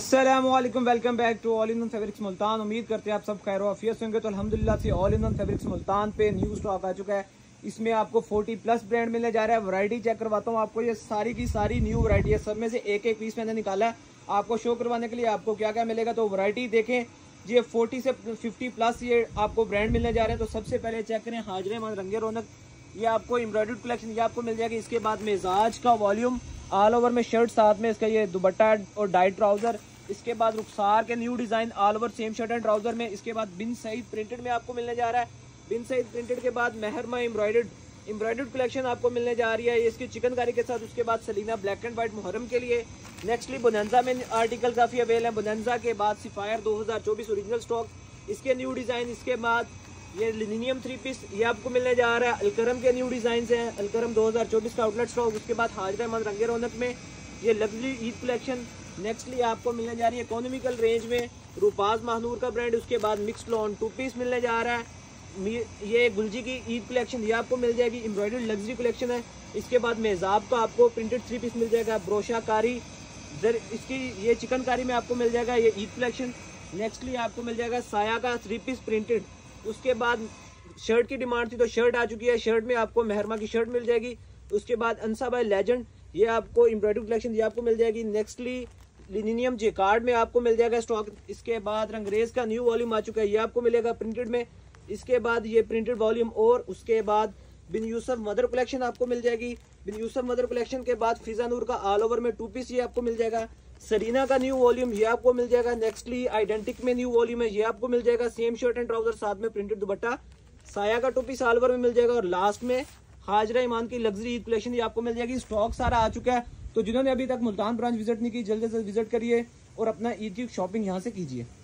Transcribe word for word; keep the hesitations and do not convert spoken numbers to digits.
अस्सलामुअलैकुम, welcome back to all in fabrics Multan. उम्मीद करते हैं आप सब खैर आफियत होंगे। तो अल्हम्दुलिल्लाह से ऑल इन फैब्रिक्स मुल्तान पे न्यू स्टॉक आ चुका है। इसमें आपको चालीस प्लस ब्रांड मिलने जा रहा है। वैरायटी चेक करवाता हूँ आपको, ये सारी की सारी न्यू वैरायटी है। सब में से एक एक पीस मैंने निकाला है आपको शो करवाने के लिए। आपको क्या क्या मिलेगा तो वैरायटी देखें। ये चालीस से पचास प्लस ये आपको ब्रांड मिलने जा रहे हैं। तो सबसे पहले चेक करें हाजरे मन रंगे रौनक, ये आपको एम्ब्रॉयडर्ड कलेक्शन ये आपको मिल जाएगी। इसके बाद मिजाज का वॉल्यूम ऑल ओवर में शर्ट, साथ में इसका ये दुपट्टा और डाइट ट्राउजर। इसके बाद रुखसार के new design all over same shirt and trouser में। इसके बाद बिन सईद प्रिंटेड में आपको मिलने जा रहा है। बिन सईद प्रिंटेड के बाद मेहरमा एम्ब्रॉयडर्ड एम्ब्रॉयडर्ड कलेक्शन आपको मिलने जा रही है, ये इसकी चिकनकारी के साथ। उसके बाद Salina black and white Muharram के लिए। नेक्स्टली बोनेंजा में आर्टिकल काफी अवेल है। बोनेंजा के बाद सिफायर दो हज़ार चौबीस ओरिजिनल स्टॉक, इसके न्यू डिजाइन। इसके बाद ये लिनियम थ्री पीस ये आपको मिलने जा रहा है। अलकरम के न्यू डिजाइन है, अलकरम दो हज़ार चौबीस का आउटलेट स्टॉक। उसके बाद हाजरा मन रंगे रौनक में ये लग्जरी ईद कलेक्शन। नेक्स्टली आपको मिलने जा रही है इकोनॉमिकल रेंज में रुपाज महानूर का ब्रांड। उसके बाद मिक्स्ड लॉन टू पीस मिलने जा रहा है। ये गुलजी की ईद कलेक्शन ये आपको मिल जाएगी, एम्ब्रॉयडर्ड लग्जरी कलेक्शन है। इसके बाद मेजाब का आपको प्रिंटेड थ्री पीस मिल जाएगा। ब्रोशाकारी इसकी ये चिकनकारी में आपको मिल जाएगा ये ईद कलेक्शन। नेक्स्टली आपको मिल जाएगा साया का थ्री पीस प्रिंटेड। उसके बाद शर्ट की डिमांड थी तो शर्ट आ चुकी है। शर्ट में आपको मेहरमा की शर्ट मिल जाएगी। उसके बाद अंसा बाय लेजेंड ये आपको एम्ब्रॉयडर्ड कलेक्शन ये आपको मिल जाएगी। नेक्स्टली लिनियम जे कार्ड में आपको मिल जाएगा स्टॉक। इसके बाद रंगरेज का न्यू वॉल्यूम आ चुका है, ये आपको मिलेगा प्रिंटेड में। इसके बाद ये प्रिंटेड वॉल्यूम और उसके बाद बिन यूसुफ मदर कलेक्शन आपको मिल जाएगी। बिन यूसुफ मदर कलेक्शन के बाद फिजा नूर का ऑल ओवर में टू पीस ये आपको मिल जाएगा। सरीना का न्यू वॉल्यूम ये आपको मिल जाएगा। नेक्स्टली आइडेंटिक में न्यू वॉल्यूम है, ये आपको मिल जाएगा। सेम शर्ट एंड ट्राउजर साथ में प्रिंटेड दुपट्टा। साया का टू पीस ऑल ओवर में मिल जाएगा। और लास्ट में हाजरा ईमान की लग्जरी ईद कलेक्शन ये आपको मिल जाएगी। स्टॉक सारा आ चुका है। तो जिन्होंने अभी तक मुल्तान ब्रांच विजिट नहीं की जल्दी से विजिट करिए और अपना ईद की शॉपिंग यहाँ से कीजिए।